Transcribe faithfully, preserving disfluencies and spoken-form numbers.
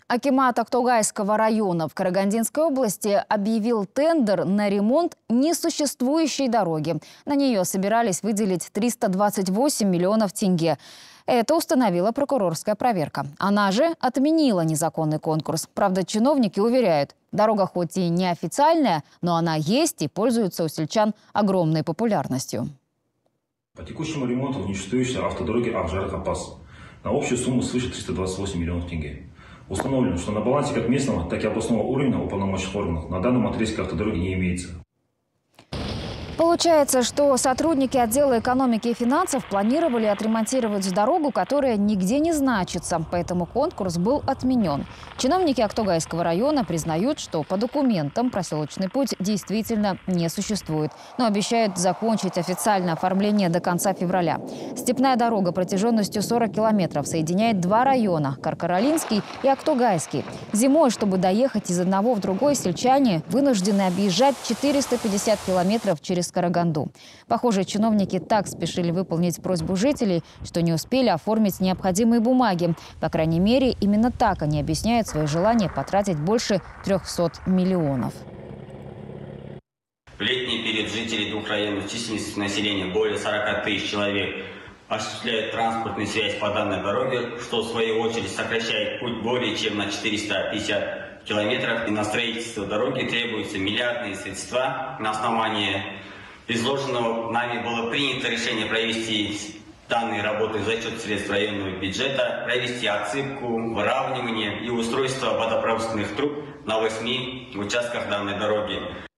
Акимат Актогайского района в Карагандинской области объявил тендер на ремонт несуществующей дороги. На нее собирались выделить триста двадцать восемь миллионов тенге. Это установила прокурорская проверка. Она же отменила незаконный конкурс. Правда, чиновники уверяют, дорога хоть и неофициальная, но она есть и пользуется у сельчан огромной популярностью. По текущему ремонту в несуществующей автодороге Акжар-Капас на общую сумму свыше триста двадцать восемь миллионов тенге. Установлено, что на балансе как местного, так и областного уровня уполномоченных органов на данном отрезке автодороги не имеется. Получается, что сотрудники отдела экономики и финансов планировали отремонтировать дорогу, которая нигде не значится, поэтому конкурс был отменен. Чиновники Актогайского района признают, что по документам проселочный путь действительно не существует, но обещают закончить официальное оформление до конца февраля. Степная дорога протяженностью сорок километров соединяет два района – Каркаралинский и Актогайский. Зимой, чтобы доехать из одного в другой, сельчане вынуждены объезжать четыреста пятьдесят километров через Караганду. Похоже, чиновники так спешили выполнить просьбу жителей, что не успели оформить необходимые бумаги. По крайней мере, именно так они объясняют свое желание потратить больше трёхсот миллионов. В летний период жители двух районов численностью населения более сорока тысяч человек осуществляют транспортную связь по данной дороге, что в свою очередь сокращает путь более чем на четыреста пятьдесят километров. И на строительство дороги требуются миллиардные средства. На основании изложенного нами было принято решение провести данные работы за счет средств районного бюджета, провести отсыпку, выравнивание и устройство водопроводных труб на восьми участках данной дороги.